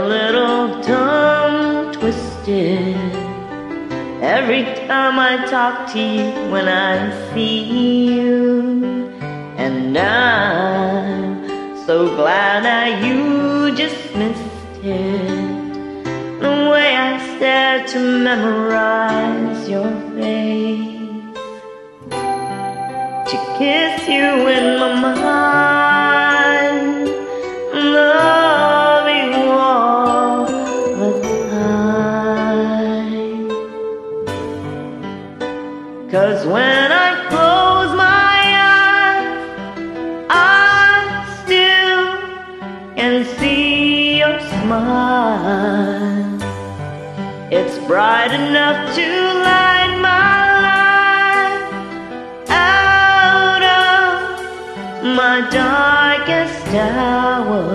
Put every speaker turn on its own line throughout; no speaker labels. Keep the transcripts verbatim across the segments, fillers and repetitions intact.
little tongue twisted every time I talk to you when I see you. And I'm so glad that you just missed it, the way I stare to memorize your face, to kiss you in my mind, love you all the time. 'Cause when I close my eyes, I still can see your smile. It's bright enough to light my life out of my darkest hour.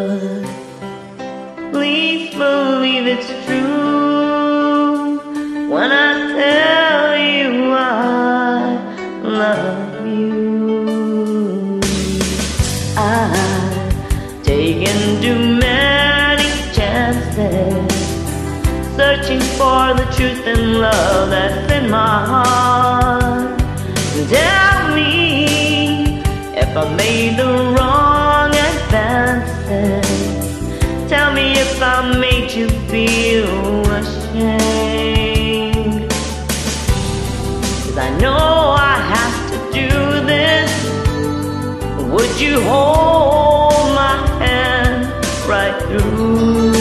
Please believe it's true when I tell you I love you. I've taken too many chances, searching for the truth and love that's in my heart. Tell me if I made the wrong advances. Tell me if I made you feel ashamed. 'Cause I know I have to do this. Would you hold my hand right through?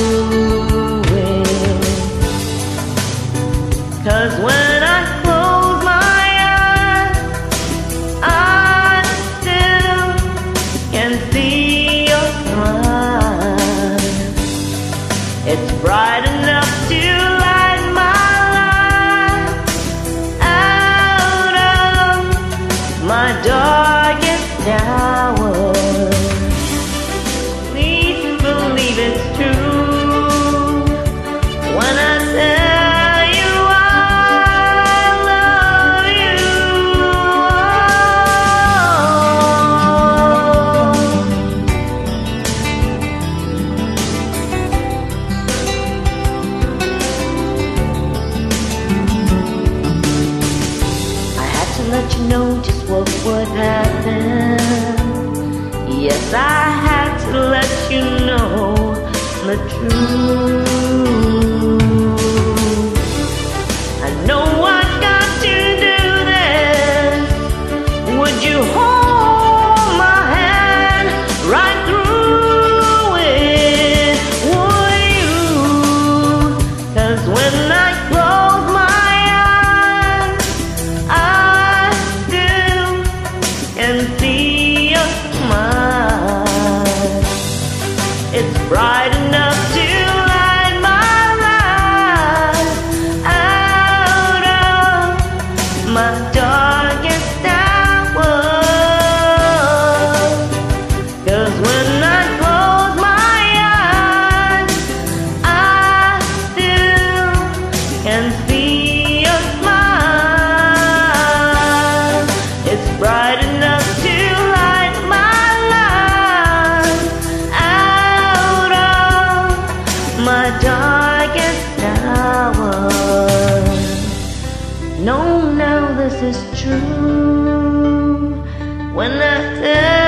'Cause when I close my eyes, I still can see your smile. It's bright enough to light my life out of my darkest hour. Please believe it's true when I say let you know just what would happen. Yes, I had to let you know the truth. I know I got to do this. Would you hold my hand right through it? Would you? 'Cause when I close my and see your smile, it's bright enough to light my life out of my darkest hour. 'Cause when I close my eyes, I still can see your smile. It's bright enough to light my life out of my darkest hour. No, now this is true when I tell